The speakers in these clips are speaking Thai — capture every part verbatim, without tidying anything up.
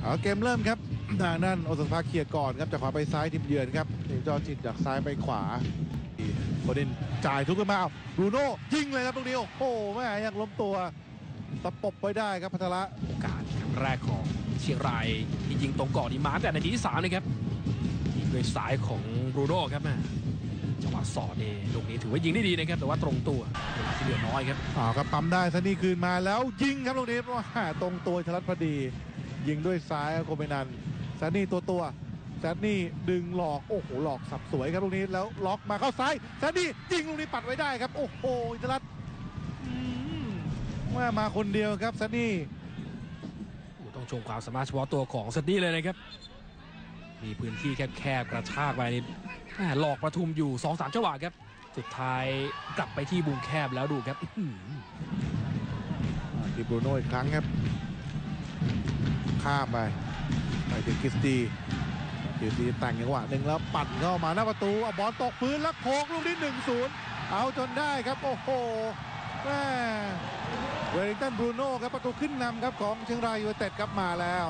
เกมเริ่มครับทางด้านโอซาก้าเคลียร์ก่อนครับจากขวาไปซ้ายทีมเยือนครับจอจิตจากซ้ายไปขวาโคดินจ่ายทุกขึ้นมาบรูโน่ยิงเลยครับตรงนี้โอ้โหแม่ยังล้มตัวตะปบไว้ได้ครับพัทระโอกาสครั้งแรกของเชียงรายที่ยิงตรงก่อนนี่มาแต่นาทีที่สามเลยครับยิงด้วยซ้ายของบรูโน่ครับแม่จังหวะสอดเองลูกนี้ถือว่ายิงได้ดีนะครับแต่ว่าตรงตัวเวลาที่เหลือน้อยครับอ๋อครับปั๊มได้ซันนี่คืนมาแล้วยิงครับลูกนี้ว่าตรงตัวชลัดพอดียิงด้วยซ้ายโคเมนันซันนี่ตัวตัวซันนี่ดึงหลอกโอ้โหหลอกสับสวยครับลูกนี้แล้วล็อกมาเข้าซ้ายซันนี่ยิงลูกนี้ปัดไว้ได้ครับโอ้โหชลัดว่ามาคนเดียวครับซันนี่ต้องชมความสามารถเฉพาะตัวของซันนี่เลยนะครับมีพื้นที่แคบๆกระชากไปนี่หลอกประทุมอยู่ สองสาม จังหวะครับสุดท้ายกลับไปที่บุงแคบแล้วดูครับดิบรูโน่อีกครั้งครับข้ามไปไปถึงคริสตีคริสตีแต่งจังหวะหนึ่งแล้วปั่นเข้ามาหน้าประตูเอาบอลตกพื้นแล้วโค้งลูกนี้ หนึ่งศูนย์ เอาจนได้ครับโอ้โหแม่เวลลิงตันบรูโน่ครับประตูขึ้นนำครับของเชียงรายยูไนเต็ดครับมาแล้ว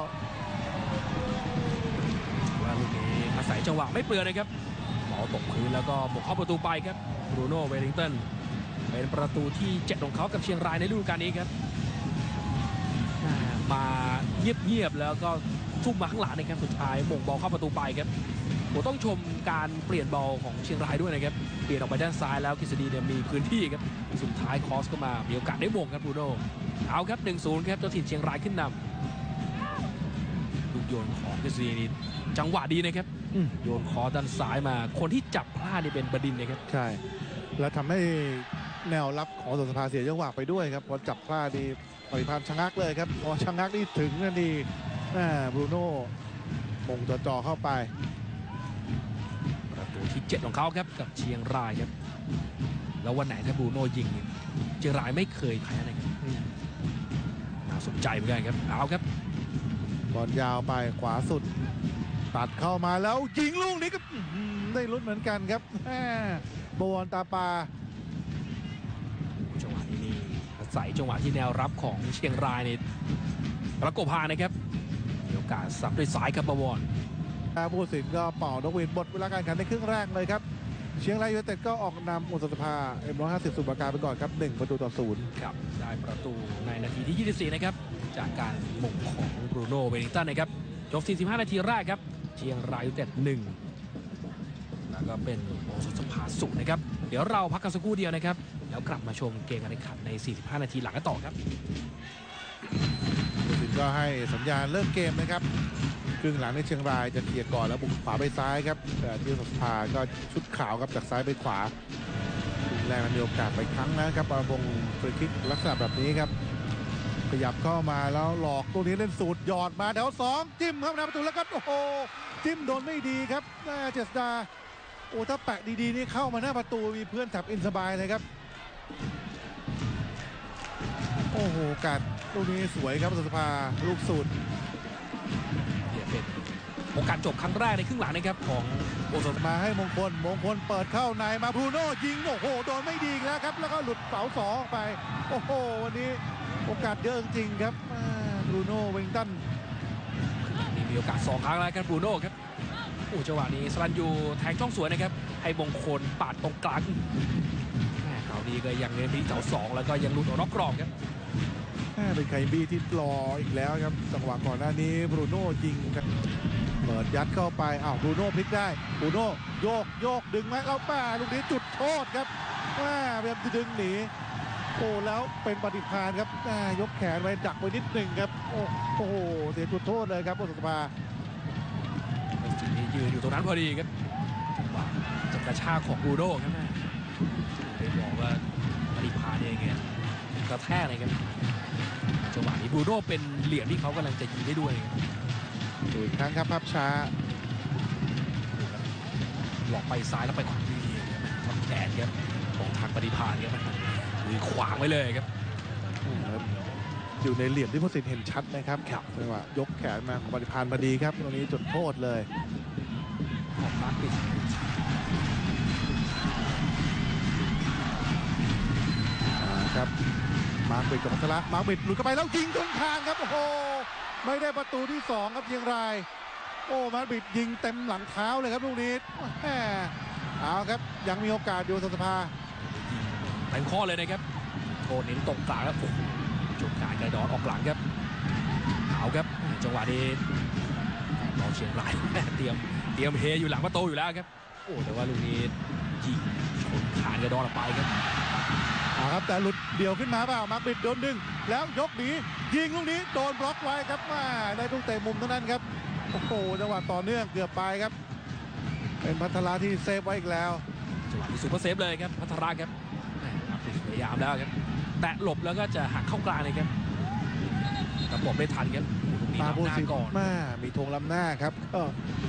ว่าลูกนี้อาศัยจังหวะไม่เปลือยนะครับบอลตกพื้นแล้วก็บุกเข้าประตูไปครับบรูโน่เวลลิงตันเป็นประตูที่เจ็ดของเขากับเชียงรายในฤดูกาลนี้ครับมาเงียบๆแล้วก็ทุ่มมาข้างหลังนะครับสุดท้ายมงบอลเข้าประตูไปครับผมต้องชมการเปลี่ยนบอลของเชียงรายด้วยนะครับเปลี่ยนออกไปด้านซ้ายแล้วกฤษฎีเนี่ยมีพื้นที่ครับสุดท้ายคอสก็มามีโอกาสได้มงครับบรูโน่เอาครับ หนึ่งศูนย์ ครับเจ้าถิ่นเชียงรายขึ้นนำลูกโยนของกฤษฎีนี่จังหวะดีนะครับโยนคอด้านซ้ายมาคนที่จับพลาดนี่เป็นบดินทร์นะครับใช่แล้วทำให้แนวรับของสวนสภาเสียจังหวะไปด้วยครับพอจับพลาดดีปริพันธ์ชะงักเลยครับพอชะงักนี่ถึงนั่นดีบรูโน่มงจ่อๆเข้าไปประตูที่เจ็ดของเขาครับกับเชียงรายครับแล้ววันไหนถ้าบรูโน่ยิงเชียงรายไม่เคยแพ้นะครับน่าสนใจเหมือนกันครับเอาครับบอลยาวไปขวาสุดตัดเข้ามาแล้วยิงลูกนี้ก็ได้ลุ้นเหมือนกันครับบอลตาปาจังหวะนี้นี่อาศัยจังหวะที่แนวรับของเชียงรายนี่ประกบพานะครับมีโอกาสสับด้วยซ้ายครับบวรผู้ตัดสินก็เป่านกหวีดหมดเวลาการแข่งขันในครึ่งแรกเลยครับเชียงรายยูไนเต็ดก็ออกนำอุตสภาเอ็มร้อยห้าสิบสุดประการไปก่อนครับหนึ่งประตูต่อศูนย์ครับได้ประตูในนาทีที่ยี่สิบสี่นะครับจากการมงของบรูโน่เวลลิงตันนะครับจบสี่สิบห้านาทีแรกครับเชียงรายยูไนเต็ดหนึ่งแล้วก็เป็นอุตสภาสุนะครับเดี๋ยวเราพักกันสักครู่เดียวนะครับแล้วกลับมาชมเกมการแข่งขันในสี่สิบห้านาทีหลังกันต่อครับผู้ตัดสินก็ให้สัญญาณเริ่มเกมนะครับครึ่งหลังในเชียงรายจะเคลียร์ก่อนแล้วบุกขวาไปซ้ายครับแต่ที่อุตสภาก็ชุดขาวครับจากซ้ายไปขวาแรกมีโอกาสไปครั้งนะครับวงฟรีคิกลักษณะแบบนี้ครับขยับเข้ามาแล้วหลอกตัวนี้เล่นสูตรหยอดมาแถวสองจิ้มเข้าหน้าประตูแล้วก็โอ้โหจิ้มโดนไม่ดีครับเจษดาโอ้ถ้าแปะดีๆนี่เข้ามาหน้าประตูมีเพื่อนจับอินสบายเลยครับโอ้โหกัดลูกนี้สวยครับอุตสภาลูกสูตรเป็นโอกาสจบครั้งแรกในครึ่งหลังนะครับของโอซาก้ามาให้มงคลมงคลเปิดเข้าในมาบรูโน่ยิงโอ้โหโดนไม่ดีแล้วครับแล้วก็หลุดเสาสองไปโอ้โหวันนี้โอกาสเยอะจริงครับบรูโน่เวลลิงตันนี่มีโอกาสสองครั้งแล้วครับบรูโน่ครับโอ้จังหวะนี้สลันยูแทงช่องสวยนะครับให้มงคลปาดตรงกลางแม่คราวนี้ก็ยังเน้นที่เสาสองแล้วก็ยังหลุดออกนอกกรอบครับเป็นไคบี้ที่รออีกแล้วครับจังหวะก่อนหน้านี้บรูโน่ยิงครับเปิดยัดเข้าไปอ้าวบรูโน่พลิกได้บรูโน่โยกโยกดึงไหมแล้วป้าลูกนี้จุดโทษครับว่าพยายามจะดึงหนีโอ้แล้วเป็นปฏิภาณครับยกแขนไว้ดักไว้นิดหนึ่งครับโอ้โหเสียจุดโทษเลยครับโอซาก้ายืนอยู่ตรงนั้นพอดีครับจับกระชากของบรูโน่ครับไปบอกว่าปฏิภาณเองเนี่ยกระแทกเลยครับจังหวะนี้บรูโน่เป็นเหลี่ยมที่เขากำลังจะยิงได้ด้วยดูอีกครั้งครับภาพช้าหลอกไปซ้ายแล้วไปขวาดีทำแขนครับของทางปฏิภาณครับมีขวางไว้เลยครับอยู่ในเหลี่ยมที่ผู้ตัดสินเห็นชัดนะครับจังหวะยกแขนมาของปฏิภาณพอดีครับตรงนี้จุดโทษเลยของมาร์คปิดครับมาร์คปิดกับพัทระมาร์คปิดหลุดเข้าไปแล้วยิงตรงทางครับโอ้โหไม่ได้ประตูที่สองครับเชียงรายโอ้มาดริดยิงเต็มหลังเท้าเลยครับลูกนี้แหมเอาครับยังมีโอกาสอยู่สภาเต็มข้อเลยนะครับโทษเน้นตรงกลางครับจุดการกระดอนออกหลังครับเอาครับจังหวะนี้รอเชียงราย เตรียมเตรียมเฮอยู่หลังประตูอยู่แล้วครับโอ้แต่ว่าลูกนี้ยิงชนคานกระดอนออกไปครับเอาครับแต่หลุดเดี่ยวขึ้นมาเปล่ามาร์คบิดโดนดึงแล้วยกหนียิงลูกนี้โดนบล็อกไว้ครับมาได้ลูกเตะมุมเท่านั้นครับโอ้โหจังหวะต่อเนื่องเกือบไปครับเป็นพัทราที่เซฟไว้อีกแล้วจังหวะที่ซูเปอร์เซฟเลยครับพัทราครับแหม่ครับพยายามแล้วครับแตะหลบแล้วก็จะหักเข้ากลางเลยครับแต่หลบไม่ทันครับลูกนี้ตานำโบหน้าสิก่อนมามีธงล้ำหน้าครับก็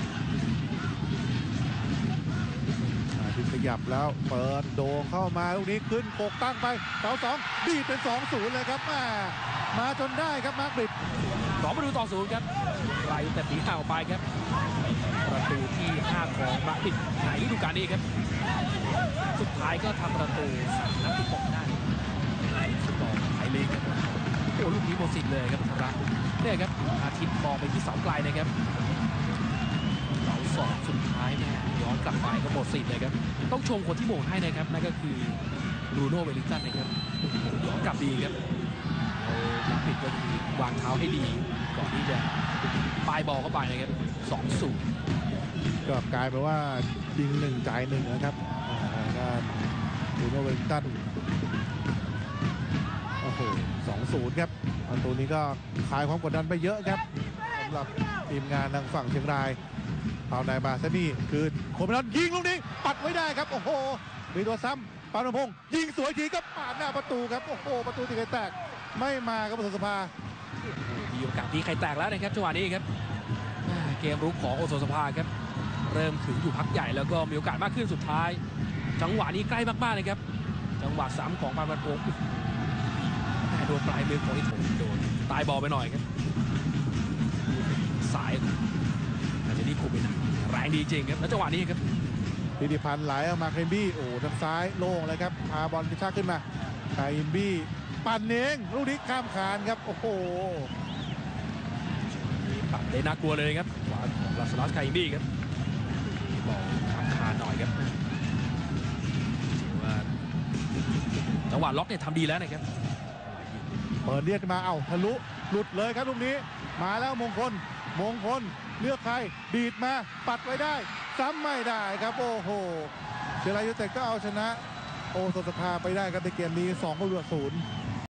ถึงขยับแล้วเปิดโดงเข้ามาลูกนี้ขึ้นโกกตั้งไปเสาสองดีดเป็น สองศูนย์ เลยครับมามาจนได้ครับมาร์คบิดสองประตูต่อศูนย์ครับรายแต่ตีห่างออกไปครับประตูที่ห้าของมาดริดในฤดูกาลนี้ครับสุดท้ายก็ทำประตูนัดที่หกได้ฟุตบอลไทยลีกครับโอ้ลูกนี้หมดสิทธิ์เลยครับธระเนี่ยครับอาทิตย์มองไปที่เสาไกลนะครับเสาสองสุดท้ายเนี่ยย้อนกลับไปก็หมดสิทธิ์เลยครับต้องชมคนที่โหม่งให้นะครับนั่นก็คือบรูโน่เวลลิงตันนะครับย้อนกลับดีครับมาดริดก็คือวางเท้าให้ดีก่อนที่จะปลายบอลเข้าไปนะครับสองศูนย์ก็กลายเป็นว่ายิงหนึ่งจ่ายหนึ่งนะครับก็ดูโนเวลตันโอ้โหสองศูนย์ครับประตูนี้ก็คลายความกดดันไปเยอะครับสำหรับทีมงานทางฝั่งเชียงรายเอานายบาซานี่คือโคมนันยิงลูกนี้ปัดไว้ได้ครับโอ้โหมีตัวซ้ำปานพงศ์ยิงสวยทีก็ปาดหน้าประตูครับโอ้โหประตูตีไข่แตกไม่มาครับสุสภามีโอกาสตีไข่แตกแล้วนะครับจังหวะนี้ครับเกมรุกของโอโซสภาครับเริ่มถึงอยู่พักใหญ่แล้วก็มีโอกาสมากขึ้นสุดท้าย จังหวะนี้ใกล้มากๆเลยครับจังหวะสามของปานพันพงศ์โดนปลายมือของอิทธิโดนตายบอลไปหน่อยครับสายอาจจะนี่คุมไปหนักแรงดีจริงครับแล้วจังหวะนี้ครับพิธิพันธ์ไหลออกมาเคมบี้โอ้ทางซ้ายโล่งเลยครับพาบอลกระชากขึ้นมาไคมบี้ปั่นเองลูกนี้ข้ามคานครับโอ้โหปัดได้น่ากลัวเลยครับขวาของลาสลัสไคบี้ครับบอลข้ามคานหน่อยครับถือว่าจังหวะล็อกเนี่ยทำดีแล้วนะครับเปิดเรียกมาเอ้าทะลุหลุดเลยครับลูกนี้มาแล้วมงคลมงคลเลือกใครดีดมาปัดไว้ได้ซ้ำไม่ได้ครับโอ้โหเชียงรายยูไนเต็ดก็เอาชนะโอสถสภาไปได้ครับในเกมนี้สองประตูต่อศูนย์